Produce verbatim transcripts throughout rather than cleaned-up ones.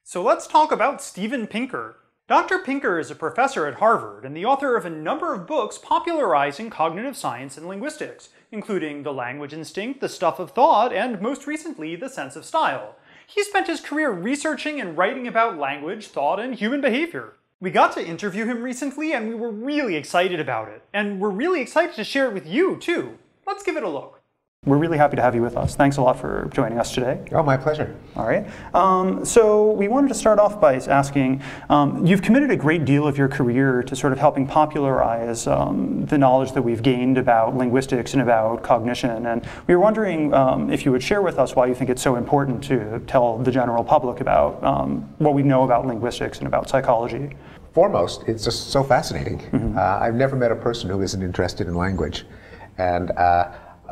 So let's talk about Steven Pinker. Doctor Pinker is a professor at Harvard and the author of a number of books popularizing cognitive science and linguistics, including The Language Instinct, The Stuff of Thought, and most recently, The Sense of Style. He spent his career researching and writing about language, thought, and human behavior. We got to interview him recently and we were really excited about it. And we're really excited to share it with you, too. Let's give it a look. We're really happy to have you with us. Thanks a lot for joining us today. Oh, my pleasure. All right. Um, so we wanted to start off by asking, um, you've committed a great deal of your career to sort of helping popularize um, the knowledge that we've gained about linguistics and about cognition. And we were wondering um, if you would share with us why you think it's so important to tell the general public about um, what we know about linguistics and about psychology. Foremost, it's just so fascinating. Mm-hmm. uh, I've never met a person who isn't interested in language. And uh,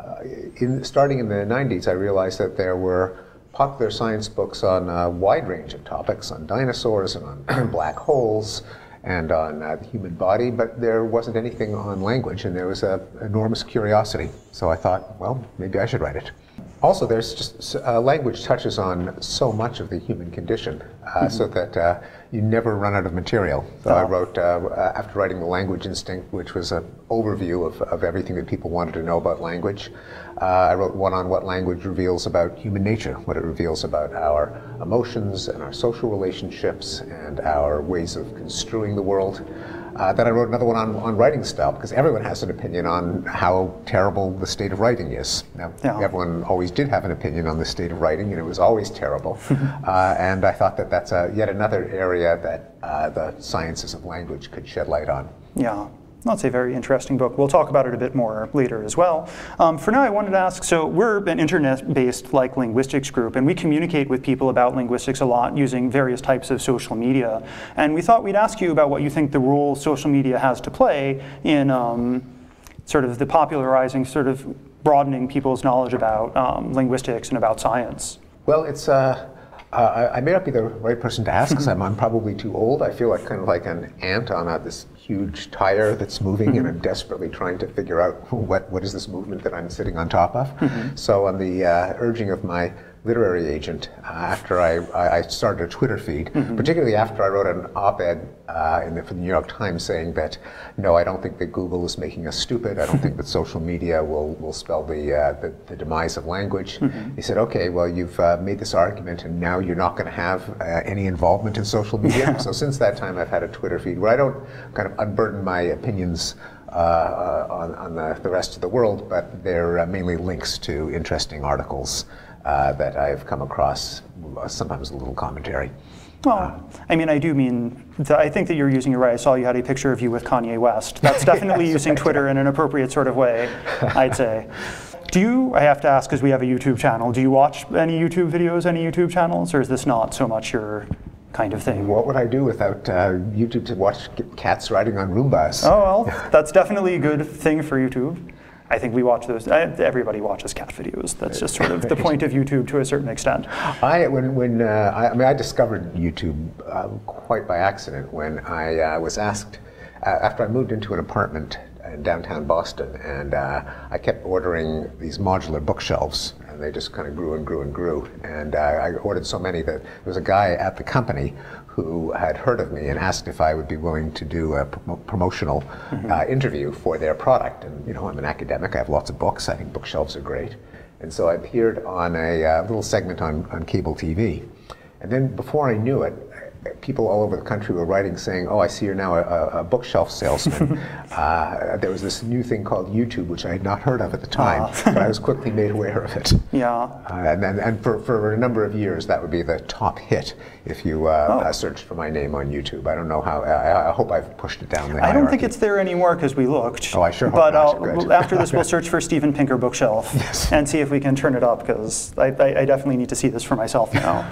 In, starting in the nineties, I realized that there were popular science books on a wide range of topics, on dinosaurs and on black holes and on uh, the human body, but there wasn't anything on language, and there was an enormous curiosity. So I thought, well, maybe I should write it. Also, there's just, uh, language touches on so much of the human condition, uh, mm-hmm. so that uh, you never run out of material. So oh. I wrote, uh, after writing The Language Instinct, which was an overview of, of everything that people wanted to know about language, uh, I wrote one on what language reveals about human nature, what it reveals about our emotions and our social relationships and our ways of construing the world. Uh, then I wrote another one on, on writing style, because everyone has an opinion on how terrible the state of writing is. Now, yeah. Everyone always did have an opinion on the state of writing, and it was always terrible. uh, and I thought that that's a, yet another area that uh, the sciences of language could shed light on. Yeah. That's a very interesting book. We'll talk about it a bit more later as well. Um, for now, I wanted to ask, so we're an internet-based like linguistics group, and we communicate with people about linguistics a lot using various types of social media. And we thought we'd ask you about what you think the role social media has to play in um, sort of the popularizing, sort of broadening people's knowledge about um, linguistics and about science. Well, it's uh, uh, I may not be the right person to ask, because I'm, I'm probably too old. I feel like kind of like an ant on a, this huge tire that's moving, mm-hmm. and I'm desperately trying to figure out what, what is this movement that I'm sitting on top of. Mm-hmm. So on the uh, urging of my literary agent, uh, after I, I started a Twitter feed, mm-hmm. particularly after I wrote an op-ed uh, in the, for the New York Times saying that, no, I don't think that Google is making us stupid. I don't think that social media will, will spell the, uh, the, the demise of language. Mm-hmm. He said, okay, well, you've uh, made this argument, and now you're not going to have uh, any involvement in social media. Yeah. So since that time, I've had a Twitter feed where I don't kind of unburden my opinions uh, uh, on, on the, the rest of the world, but they're uh, mainly links to interesting articles Uh, that I've come across, uh, sometimes a little commentary. Well, uh, I mean, I do mean, I think that you're using it right. I saw you had a picture of you with Kanye West. That's definitely yes, using Twitter in an appropriate sort of way, I'd say. Do you, I have to ask because we have a YouTube channel, do you watch any YouTube videos, any YouTube channels, or is this not so much your kind of thing? What would I do without uh, YouTube to watch cats riding on Roombas? Oh, well, that's definitely a good thing for YouTube. I think we watch those. Everybody watches cat videos. That's just sort of the point of YouTube to a certain extent. I when when uh, I, I mean I discovered YouTube uh, quite by accident when I uh, was asked uh, after I moved into an apartment in downtown Boston, and uh, I kept ordering these modular bookshelves, and they just kind of grew and grew and grew. And uh, I ordered so many that there was a guy at the company who had heard of me and asked if I would be willing to do a prom promotional mm-hmm. uh, interview for their product. And you know, I'm an academic, I have lots of books, I think bookshelves are great. And so I appeared on a uh, little segment on, on cable T V. And then before I knew it, people all over the country were writing saying, oh, I see you're now a, a bookshelf salesman. uh, there was this new thing called YouTube, which I had not heard of at the time, uh. but I was quickly made aware of it. Yeah. Uh, and and, and for, for a number of years, that would be the top hit if you uh, oh. uh, searched for my name on YouTube. I don't know how, I, I hope I've pushed it down the I hierarchy. don't think it's there anymore because we looked. Oh, I sure hope But not. uh, after this, we'll search for Steven Pinker bookshelf yes. and see if we can turn it up, because I, I, I definitely need to see this for myself now.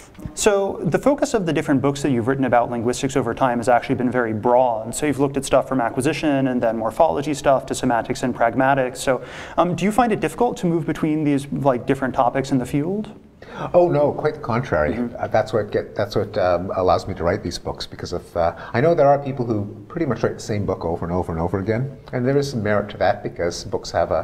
So the focus of the different books that you've written about linguistics over time has actually been very broad. So you've looked at stuff from acquisition and then morphology stuff to semantics and pragmatics. So um, do you find it difficult to move between these like different topics in the field? Oh no, quite the contrary. Mm-hmm. uh, that's what get that's what um, allows me to write these books, because of uh, I know there are people who pretty much write the same book over and over and over again, and there is some merit to that because books have a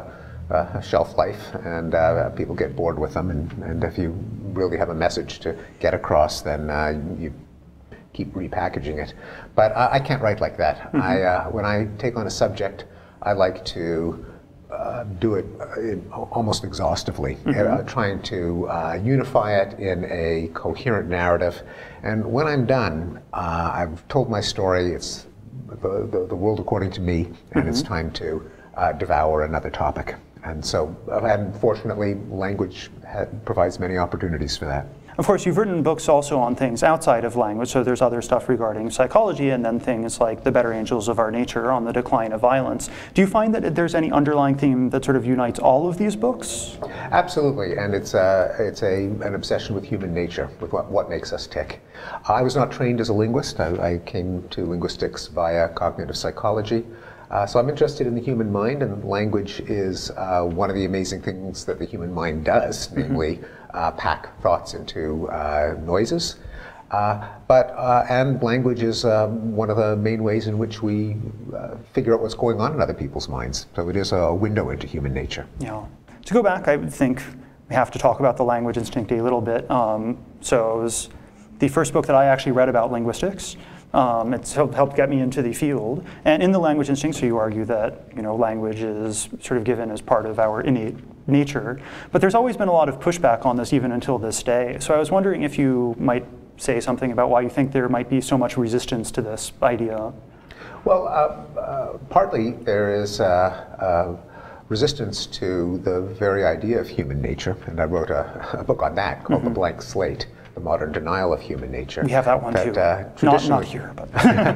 uh, shelf life, and uh, people get bored with them. And, and if you really have a message to get across, then uh, you keep repackaging it. But I, I can't write like that. Mm-hmm. I, uh, when I take on a subject, I like to uh, do it uh, almost exhaustively, mm-hmm. uh, trying to uh, unify it in a coherent narrative. And when I'm done, uh, I've told my story. It's the, the, the world according to me, and mm-hmm. it's time to uh, devour another topic. And so, and fortunately, language ha provides many opportunities for that. Of course, you've written books also on things outside of language, so there's other stuff regarding psychology, and then things like The Better Angels of Our Nature on the decline of violence. Do you find that there's any underlying theme that sort of unites all of these books? Absolutely, and it's, uh, it's a, an obsession with human nature, with what, what makes us tick. I was not trained as a linguist. I, I came to linguistics via cognitive psychology. Uh, so I'm interested in the human mind, and language is uh, one of the amazing things that the human mind does, mm-hmm. namely uh, pack thoughts into uh, noises. Uh, but, uh, and language is um, one of the main ways in which we uh, figure out what's going on in other people's minds. So it is a window into human nature. Yeah. To go back, I would think we have to talk about the language instinct a little bit. Um, so it was the first book that I actually read about linguistics. Um, it's helped, helped get me into the field. And in the language instinct, so you argue that you know language is sort of given as part of our innate nature. But there's always been a lot of pushback on this even until this day. So I was wondering if you might say something about why you think there might be so much resistance to this idea. Well, uh, uh, partly there is uh, uh, resistance to the very idea of human nature. And I wrote a, a book on that called mm-hmm. The Blank Slate. The Modern Denial of Human Nature. We have that one that, too. Uh, not, not here, but.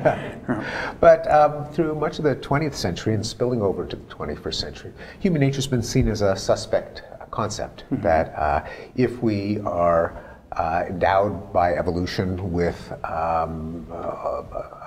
But um, through much of the twentieth century and spilling over to the twenty-first century, human nature has been seen as a suspect concept. Mm-hmm. That uh, if we are uh, endowed by evolution with um, uh,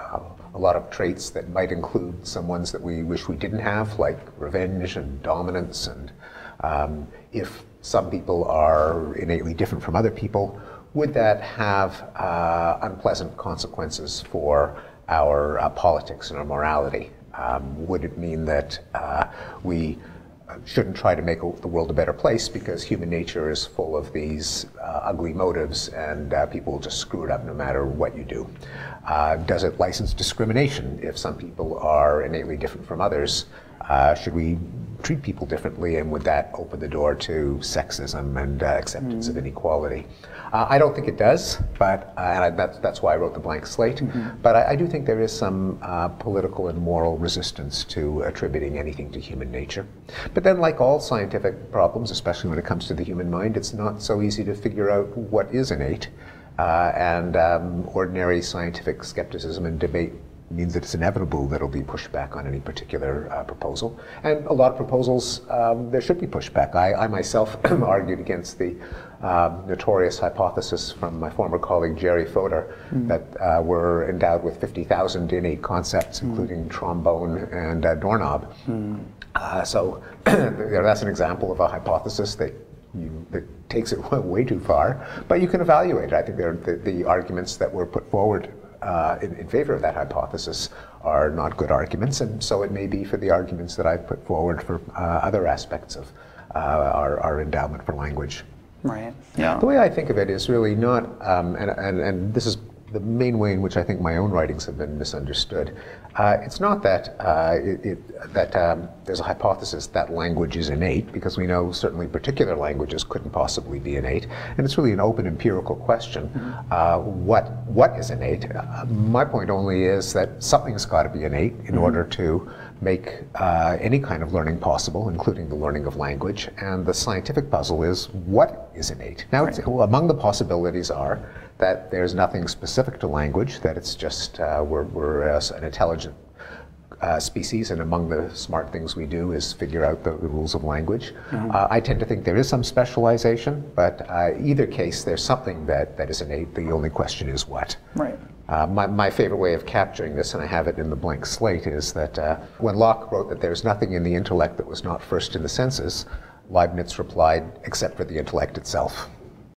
a lot of traits that might include some ones that we wish we didn't have, like revenge and dominance, and um, if some people are innately different from other people, would that have uh, unpleasant consequences for our uh, politics and our morality? Um, would it mean that uh, we shouldn't try to make the world a better place because human nature is full of these uh, ugly motives, and uh, people will just screw it up no matter what you do? Uh, does it license discrimination if some people are innately different from others? Uh, should we treat people differently, and would that open the door to sexism and uh, acceptance mm. of inequality? Uh, I don't think it does, but uh, and I, that's, that's why I wrote The Blank Slate. Mm-hmm. But I, I do think there is some uh, political and moral resistance to attributing anything to human nature. But then, like all scientific problems, especially when it comes to the human mind, it's not so easy to figure out what is innate. Uh, and um, ordinary scientific skepticism and debate means that it's inevitable that it'll be pushback on any particular uh, proposal. And a lot of proposals, um, there should be pushback. I, I myself argued against the um, notorious hypothesis from my former colleague Jerry Fodor mm. that uh, we're endowed with fifty thousand innate concepts, mm. including trombone and uh, doorknob. Mm. Uh, so you know, that's an example of a hypothesis that You, that takes it way too far, but you can evaluate it. I think there, the, the arguments that were put forward uh, in, in favor of that hypothesis are not good arguments, and so it may be for the arguments that I've put forward for uh, other aspects of uh, our, our endowment for language. Right. Yeah. The way I think of it is really not, um, and, and, and this is the main way in which I think my own writings have been misunderstood. Uh, it's not that uh, it, it, that um, there's a hypothesis that language is innate, because we know certainly particular languages couldn't possibly be innate, and it's really an open empirical question. Mm-hmm. uh, what what is innate? Uh, my point only is that something's got to be innate in mm-hmm. order to make uh, any kind of learning possible, including the learning of language. And the scientific puzzle is, what is innate? Now, right. it's, well, among the possibilities are that there's nothing specific to language, that it's just uh, we're, we're uh, an intelligent uh, species, and among the smart things we do is figure out the, the rules of language. Mm-hmm. uh, I tend to think there is some specialization, but uh, either case there's something that, that is innate. The only question is what. Right. Uh, my, my favorite way of capturing this, and I have it in The Blank Slate, is that uh, when Locke wrote that there's nothing in the intellect that was not first in the senses, Leibniz replied, except for the intellect itself.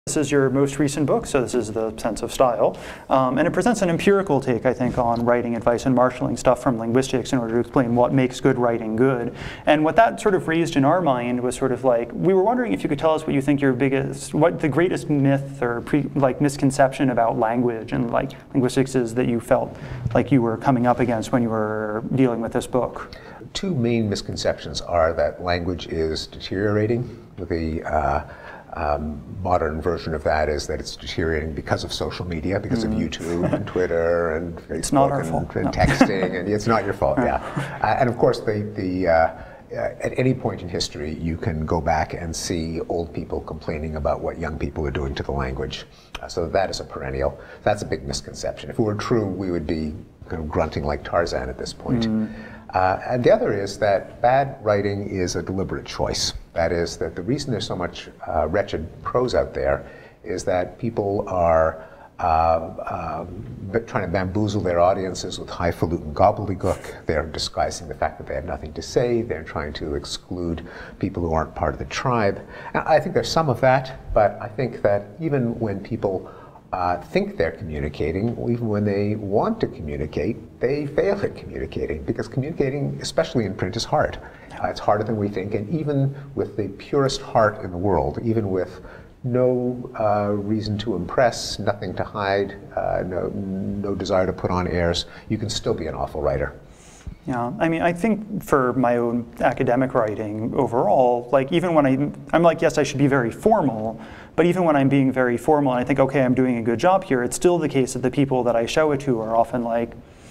This is your most recent book, so this is The Sense of Style. Um, and it presents an empirical take, I think, on writing advice and marshalling stuff from linguistics in order to explain what makes good writing good. And what that sort of raised in our mind was sort of like, we were wondering if you could tell us what you think your biggest, what the greatest myth or pre, like misconception about language and like linguistics is that you felt like you were coming up against when you were dealing with this book. Two main misconceptions are that language is deteriorating. The uh, Um, modern version of that is that it's deteriorating because of social media, because mm. of YouTube and Twitter and Facebook it's not our and, fault. and No. texting, and it's not your fault, yeah. Uh, and of course, the, the, uh, uh, at any point in history, you can go back and see old people complaining about what young people are doing to the language. Uh, so that is a perennial. That's a big misconception. If it were true, we would be kind of grunting like Tarzan at this point. Mm. Uh, and the other is that bad writing is a deliberate choice. That is, that the reason there's so much uh, wretched prose out there is that people are uh, um, trying to bamboozle their audiences with highfalutin gobbledygook. They're disguising the fact that they have nothing to say. They're trying to exclude people who aren't part of the tribe. And I think there's some of that, but I think that even when people Uh, think they're communicating, even when they want to communicate, they fail at communicating, because communicating, especially in print, is hard. Uh, it's harder than we think, and even with the purest heart in the world, even with no uh, reason to impress, nothing to hide, uh, no, no desire to put on airs, you can still be an awful writer. Yeah, I mean, I think for my own academic writing overall, like even when I, I'm like, yes, I should be very formal, but even when I'm being very formal and I think, okay, I'm doing a good job here, it's still the case that the people that I show it to are often like,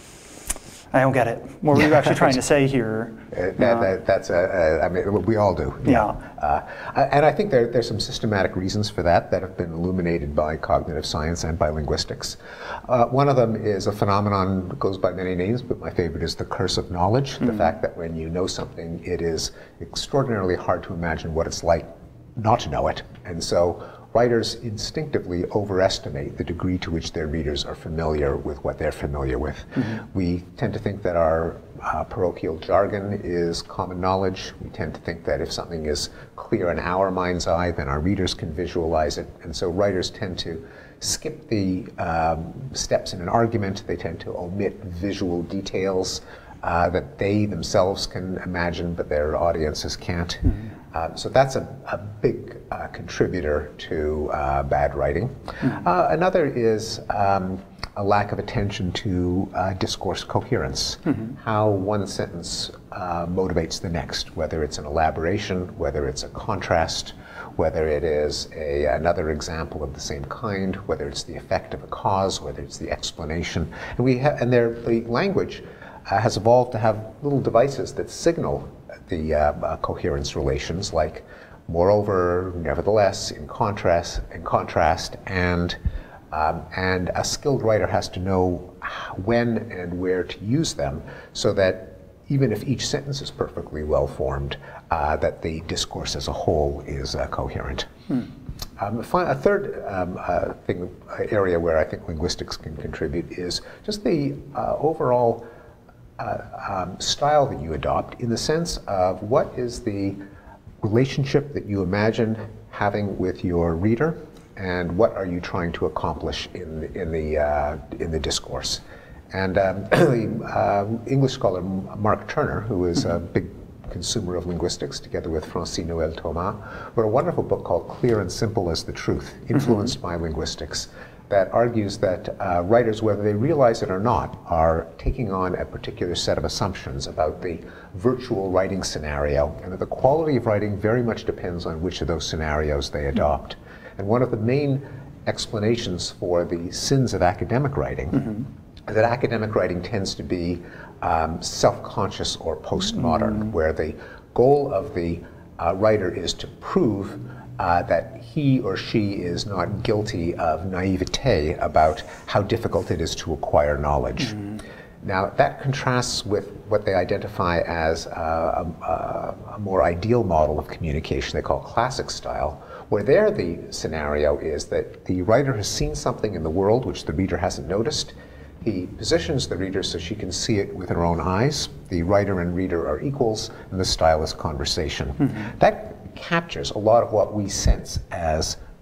I don't get it. What were you actually trying to say here? Uh, that, that, that's a, a, I mean, we all do. Yeah. Uh, and I think there, there's some systematic reasons for that that have been illuminated by cognitive science and by linguistics. Uh, one of them is a phenomenon that goes by many names, but my favorite is the curse of knowledge. Mm-hmm. The fact that when you know something, it is extraordinarily hard to imagine what it's like not to know it. And so writers instinctively overestimate the degree to which their readers are familiar with what they're familiar with. Mm-hmm. We tend to think that our uh, parochial jargon is common knowledge. We tend to think that if something is clear in our mind's eye, then our readers can visualize it. And so writers tend to skip the um, steps in an argument. They tend to omit visual details uh, that they themselves can imagine, but their audiences can't. Mm-hmm. Uh, so that's a, a big uh, contributor to uh, bad writing. Mm-hmm. uh, another is um, a lack of attention to uh, discourse coherence, mm-hmm. how one sentence uh, motivates the next, whether it's an elaboration, whether it's a contrast, whether it is a, another example of the same kind, whether it's the effect of a cause, whether it's the explanation. And, we ha- and there, the language uh, has evolved to have little devices that signal the uh, uh, coherence relations, like moreover, nevertheless, in contrast, in contrast, and um, and a skilled writer has to know when and where to use them, so that even if each sentence is perfectly well formed, uh, that the discourse as a whole is uh, coherent. Hmm. Um, a third um, uh, thing, uh, area where I think linguistics can contribute is just the uh, overall Uh, um, style that you adopt, in the sense of what is the relationship that you imagine having with your reader, and what are you trying to accomplish in the, in the uh, in the discourse. And um, the uh, English scholar Mark Turner, who is a big consumer of linguistics, together with Francine Noël Thomas, wrote a wonderful book called Clear and Simple as the Truth, influenced by linguistics, that argues that uh, writers, whether they realize it or not, are taking on a particular set of assumptions about the virtual writing scenario, and that the quality of writing very much depends on which of those scenarios they adopt. And one of the main explanations for the sins of academic writing mm-hmm. is that academic writing tends to be um, self-conscious or postmodern, mm-hmm. where the goal of the uh, writer is to prove Uh, that he or she is not guilty of naivete about how difficult it is to acquire knowledge. Mm-hmm. Now, that contrasts with what they identify as a, a, a more ideal model of communication they call classic style, where there the scenario is that the writer has seen something in the world which the reader hasn't noticed. He positions the reader so she can see it with her own eyes. The writer and reader are equals, and the style is conversation. Mm-hmm. That captures a lot of what we sense as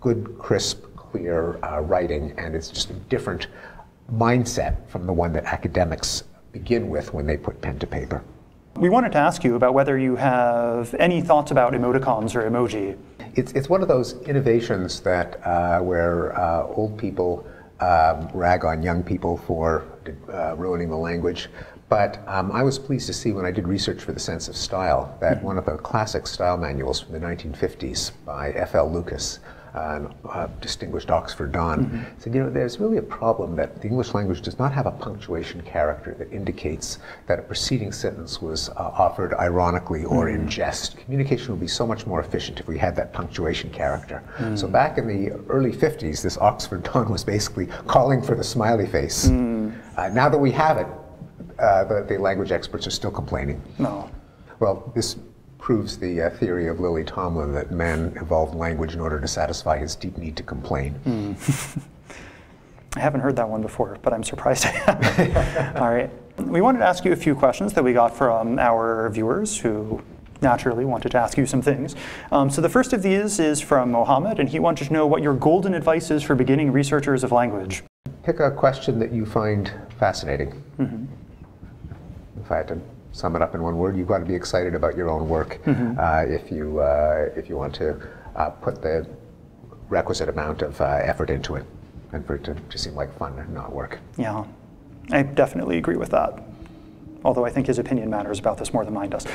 good, crisp, clear uh, writing, and it's just a different mindset from the one that academics begin with when they put pen to paper. We wanted to ask you about whether you have any thoughts about emoticons or emoji. It's, it's one of those innovations that uh, where uh, old people um, rag on young people for uh, ruining the language. But um, I was pleased to see when I did research for The Sense of Style that mm-hmm. one of the classic style manuals from the nineteen fifties by F L Lucas, uh, uh, distinguished Oxford Don, mm-hmm. said, you know, there's really a problem that the English language does not have a punctuation character that indicates that a preceding sentence was uh, offered ironically or mm-hmm. in jest. Communication would be so much more efficient if we had that punctuation character. Mm-hmm. So back in the early fifties, this Oxford Don was basically calling for the smiley face. Mm-hmm. uh, now that we have it, uh, the, the language experts are still complaining. No. Well, this proves the uh, theory of Lily Tomlin that man evolved language in order to satisfy his deep need to complain. Mm. I haven't heard that one before, but I'm surprised I haven't. All right. We wanted to ask you a few questions that we got from our viewers who naturally wanted to ask you some things. Um, so the first of these is from Mohammed, and he wanted to know what your golden advice is for beginning researchers of language. Pick a question that you find fascinating. Mm-hmm. If I had to sum it up in one word, you've got to be excited about your own work mm-hmm. uh, if you uh, if you want to uh, put the requisite amount of uh, effort into it, and for it to, to seem like fun and not work. Yeah, I definitely agree with that. Although I think his opinion matters about this more than mine does.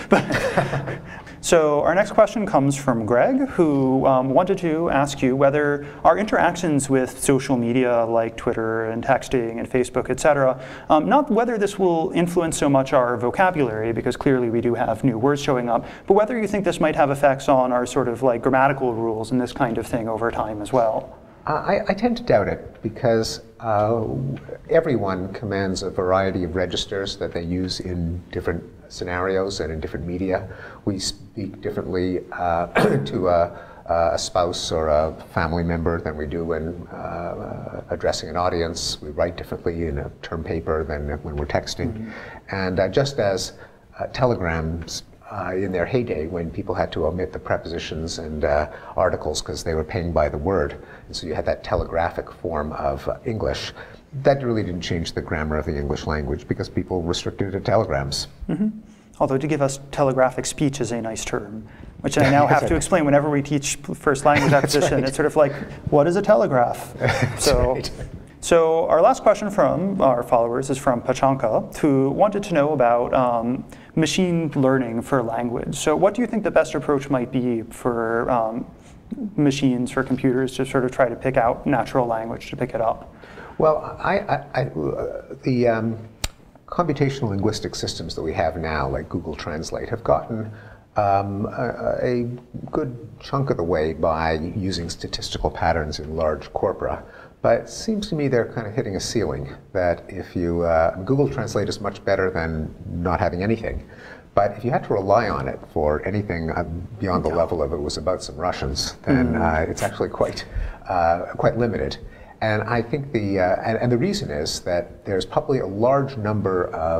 So our next question comes from Greg, who um, wanted to ask you whether our interactions with social media like Twitter and texting and Facebook, et cetera, um, not whether this will influence so much our vocabulary, because clearly we do have new words showing up, but whether you think this might have effects on our sort of like grammatical rules and this kind of thing over time as well. I, I tend to doubt it, because uh, everyone commands a variety of registers that they use in different scenarios and in different media. We speak differently uh, to a, a spouse or a family member than we do when uh, addressing an audience. We write differently in a term paper than when we're texting. Mm-hmm. And uh, just as uh, telegrams Uh, in their heyday, when people had to omit the prepositions and uh, articles because they were paying by the word, and so you had that telegraphic form of uh, English, that really didn't change the grammar of the English language because people restricted it to telegrams. Mm-hmm. Although to give us telegraphic speech is a nice term, which I now have to explain whenever we teach first language acquisition. Right. It's sort of like, what is a telegraph? So. Right. So our last question from our followers is from Pachanka, who wanted to know about um, machine learning for language. So what do you think the best approach might be for um, machines, for computers, to sort of try to pick out natural language, to pick it up? Well, I, I, I, uh, the um, computational linguistic systems that we have now, like Google Translate, have gotten Um, a, a good chunk of the way by using statistical patterns in large corpora. But it seems to me they're kind of hitting a ceiling, that if you, uh, Google Translate is much better than not having anything. But if you had to rely on it for anything uh, beyond the level of it was about some Russians, then mm. uh, it's actually quite, uh, quite limited. And I think the, uh, and, and the reason is that there's probably a large number of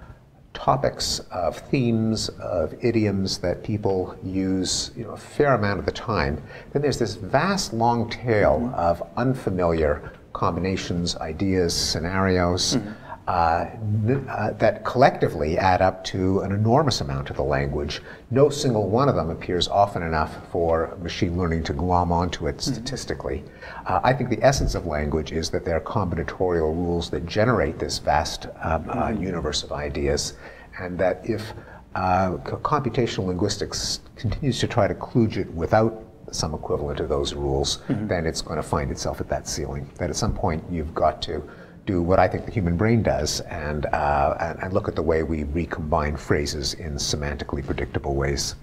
topics, of themes, of idioms that people use, you know, a fair amount of the time. Then there's this vast long tail mm-hmm. of unfamiliar combinations, ideas, scenarios mm-hmm. uh, uh, that collectively add up to an enormous amount of the language. No single one of them appears often enough for machine learning to glom onto it mm-hmm. statistically. Uh, I think the essence of language is that there are combinatorial rules that generate this vast um, mm-hmm. uh, universe of ideas, and that if uh, computational linguistics continues to try to kludge it without some equivalent of those rules, mm-hmm. then it's going to find itself at that ceiling. That at some point you've got to do what I think the human brain does, and, uh, and, and look at the way we recombine phrases in semantically predictable ways.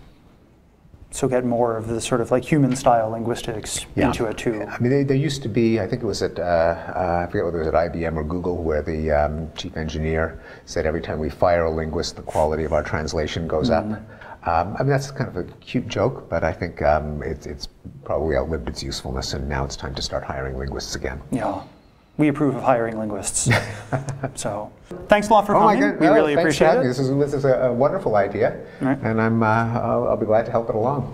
So get more of the sort of like human-style linguistics yeah. into it too. I mean, they, there used to be, I think it was at, uh, uh, I forget whether it was at I B M or Google, where the um, chief engineer said every time we fire a linguist, the quality of our translation goes mm. up. Um, I mean, that's kind of a cute joke, but I think um, it, it's probably outlived its usefulness, and now it's time to start hiring linguists again. Yeah. We approve of hiring linguists. So, thanks a lot for oh coming. My God. We no, really appreciate it. This is, this is a, a wonderful idea, right. and I'm, uh, I'll, I'll be glad to help it along.